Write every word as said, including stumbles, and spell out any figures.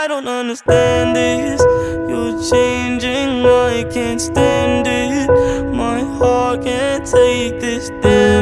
I don't understand this. You're changing, I can't stand it. My heart can't take this damage.